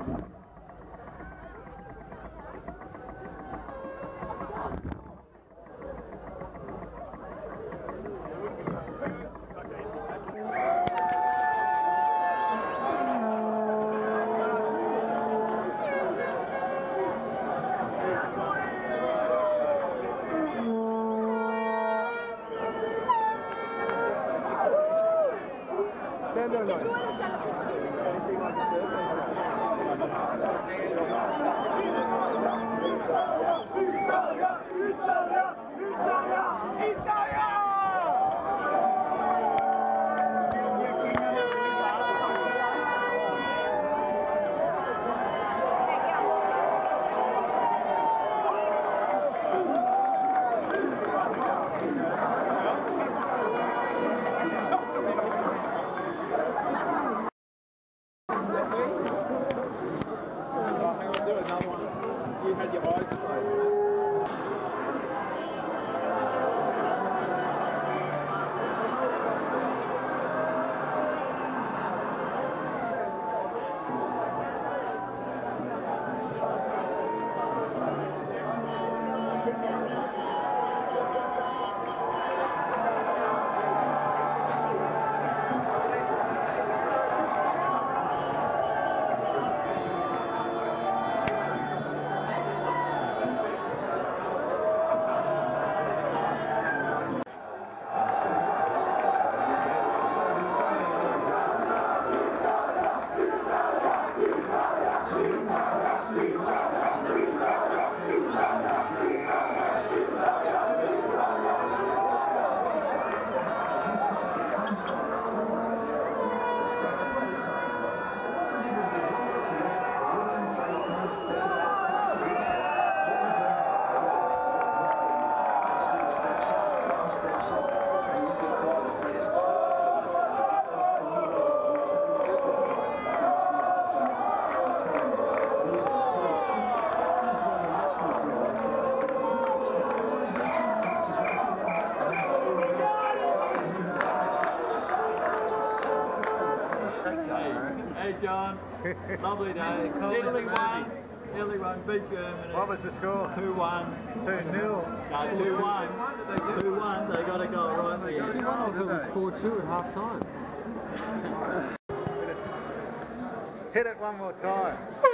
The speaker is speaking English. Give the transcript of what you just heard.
Hey John, lovely day. Italy won. Italy won, beat Germany. What was the score? 2-1. 2-0. No, 2-1. 2-1, they got a goal right at the end. Oh, it was 4-2 at half time. Hit it one more time.